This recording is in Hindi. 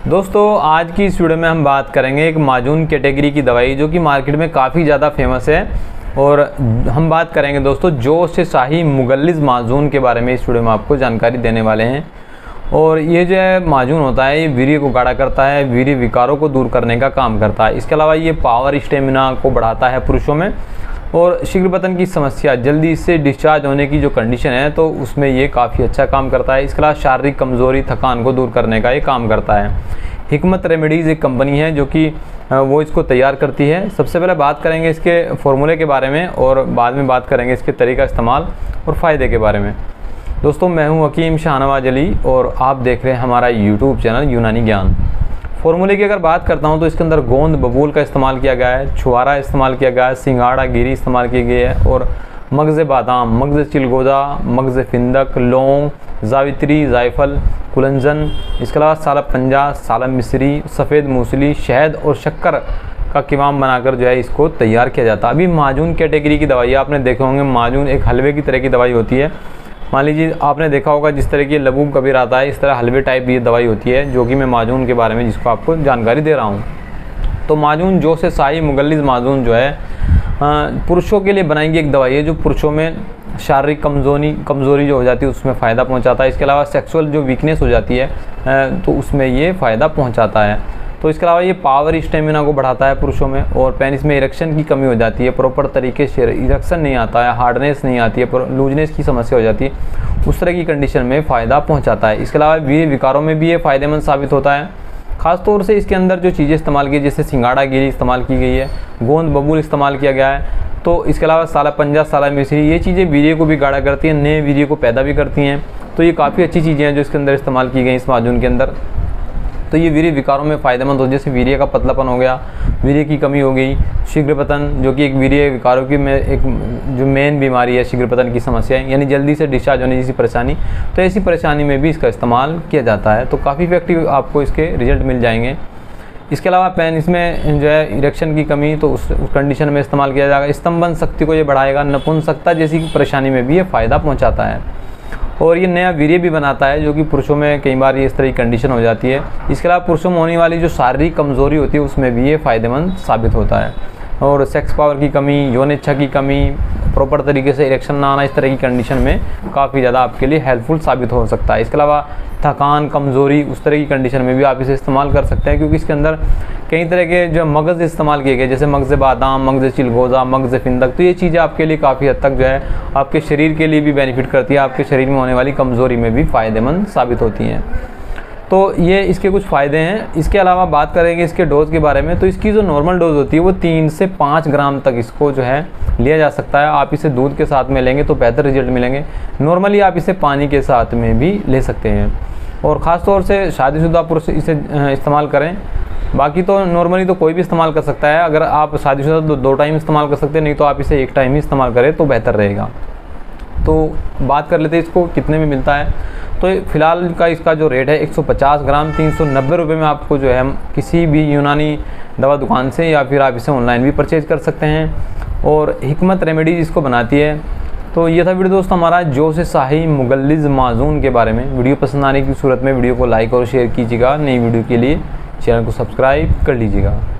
दोस्तों आज की इस वीडियो में हम बात करेंगे एक माजून कैटेगरी की दवाई जो कि मार्केट में काफ़ी ज़्यादा फेमस है। और हम बात करेंगे दोस्तों जो से शाही मुगल्लिज़ माजून के बारे में इस वीडियो में आपको जानकारी देने वाले हैं। और ये जो है माजून होता है ये वीर्य को गाढ़ा करता है, वीर्य विकारों को दूर करने का काम करता है। इसके अलावा ये पावर स्टेमिना को बढ़ाता है पुरुषों में, और शीघ्र पतन की समस्या, जल्दी से डिस्चार्ज होने की जो कंडीशन है तो उसमें ये काफ़ी अच्छा काम करता है। इसके अलावा शारीरिक कमज़ोरी, थकान को दूर करने का ये काम करता है। हिकमत रेमेडीज़ एक कंपनी है जो कि वो इसको तैयार करती है। सबसे पहले बात करेंगे इसके फॉर्मूले के बारे में और बाद में बात करेंगे इसके तरीका इस्तेमाल और फ़ायदे के बारे में। दोस्तों मैं हूं हकीम शाहनवाज अली और आप देख रहे हैं हमारा यूट्यूब चैनल यूनानी ज्ञान। फॉर्मूले की अगर बात करता हूं तो इसके अंदर गोंद बबूल का इस्तेमाल किया गया है, छुआरा इस्तेमाल किया गया है, सिंगाड़ा गिरी इस्तेमाल की गई है, और मगज़ बादाम, मगज़ चिलगोज़ा, मगज़ फिंदक, लौंग, जावित्री, जायफल, कुलंजन, इसके अलावा साला पंजा, साला मिस्री, सफ़ेद मूसली, शहद और शक्कर का कीमाम बनाकर जो है इसको तैयार किया जाता है। अभी माजून कैटेगरी की दवाई आपने देखे होंगे, माजून एक हलवे की तरह की दवाई होती है। मान लीजिए आपने देखा होगा जिस तरह की लबूब कबीर आता है, इस तरह हलवे टाइप ये दवाई होती है जो कि मैं माजून के बारे में जिसको आपको जानकारी दे रहा हूँ। तो माजून जो से शाही मुगल्लिज़ माजून जो है पुरुषों के लिए बनाई गई एक दवाई है जो पुरुषों में शारीरिक कमज़ोरी जो हो जाती है उसमें फ़ायदा पहुंचाता है। इसके अलावा सेक्सुअल जो वीकनेस हो जाती है तो उसमें ये फ़ायदा पहुंचाता है। तो इसके अलावा ये पावर स्टेमिना को बढ़ाता है पुरुषों में, और पेनिस में इरेक्शन की कमी हो जाती है, प्रॉपर तरीके से इरेक्शन नहीं आता है, हार्डनेस नहीं आती है, लूजनेस की समस्या हो जाती है, उस तरह की कंडीशन में फ़ायदा पहुँचाता है। इसके अलावा वीर्य विकारों में भी ये फ़ायदेमंद साबित होता है। ख़ास तौर से इसके अंदर जो चीज़ें इस्तेमाल की, जैसे सिंगाड़ा गिरी इस्तेमाल की गई है, गोंद बबूल इस्तेमाल किया गया है, तो इसके अलावा साला पंजा, साला मिस्री, ये चीज़ें वीर्य को भी गाढ़ा करती हैं, नए वीर्य को पैदा भी करती हैं। तो ये काफ़ी अच्छी चीज़ें हैं जो इसके अंदर इस्तेमाल की गई इस माजून के अंदर। तो ये वीर्य विकारों में फ़ायदेमंद हो, जैसे वीर्य का पतलापन हो गया, वीर्य की कमी हो गई, शीघ्र पतन जो कि एक वीर्य विकारों की में एक जो मेन बीमारी है शीघ्र पतन की समस्या है, यानी जल्दी से डिस्चार्ज होने जैसी परेशानी, तो ऐसी परेशानी में भी इसका इस्तेमाल किया जाता है। तो काफ़ी इफेक्टिव आपको इसके रिजल्ट मिल जाएंगे। इसके अलावा इसमें जो है इरेक्शन की कमी, तो उस कंडीशन में इस्तेमाल किया जाएगा। स्तंभन शक्ति को ये बढ़ाएगा, नपुंसकता जैसी परेशानी में भी ये फ़ायदा पहुंचाता है, और ये नया वीर्य भी बनाता है जो कि पुरुषों में कई बार ये इस तरह की कंडीशन हो जाती है। इसके अलावा पुरुषों में होने वाली जो शारीरिक कमज़ोरी होती है उसमें भी ये फ़ायदेमंद साबित होता है, और सेक्स पावर की कमी, यौन इच्छा की कमी, प्रॉपर तरीके से इरेक्शन ना आना, इस तरह की कंडीशन में काफ़ी ज़्यादा आपके लिए हेल्पफुल साबित हो सकता है। इसके अलावा थकान, कमज़ोरी, उस तरह की कंडीशन में भी आप इसे इस्तेमाल कर सकते हैं, क्योंकि इसके अंदर कई तरह के जो मगज़ इस्तेमाल किए गए, जैसे मगज़ बादाम, मगज़ चिलगोज़ा, मगज़ फिंदक, तो ये चीज़ें आपके लिए काफ़ी हद तक जो है आपके शरीर के लिए भी बेनिफिट करती है, आपके शरीर में होने वाली कमज़ोरी में भी फ़ायदेमंद साबित होती हैं। तो ये इसके कुछ फ़ायदे हैं। इसके अलावा बात करेंगे इसके डोज़ के बारे में, तो इसकी जो नॉर्मल डोज़ होती है वो 3 से 5 ग्राम तक इसको जो है लिया जा सकता है। आप इसे दूध के साथ में लेंगे तो बेहतर रिजल्ट मिलेंगे। नॉर्मली आप इसे पानी के साथ में भी ले सकते हैं, और ख़ास तौर से शादीशुदा पुरुष इसे इस्तेमाल करें। बाकी तो नॉर्मली तो कोई भी इस्तेमाल कर सकता है। अगर आप शादीशुदा तो 2 टाइम इस्तेमाल कर सकते हैं, नहीं तो आप इसे 1 टाइम ही इस्तेमाल करें तो बेहतर रहेगा। तो बात कर लेते हैं इसको कितने में मिलता है। तो फ़िलहाल का इसका जो रेट है 150 ग्राम 390 रुपये में आपको जो है किसी भी यूनानी दवा दुकान से, या फिर आप इसे ऑनलाइन भी परचेज़ कर सकते हैं, और हिकमत रेमेडीज़ इसको बनाती है। तो ये था वीडियो दोस्तों हमारा जो से शाही मुगल्लिज़ माजून के बारे में। वीडियो पसंद आने की सूरत में वीडियो को लाइक और शेयर कीजिएगा। नई वीडियो के लिए चैनल को सब्सक्राइब कर लीजिएगा।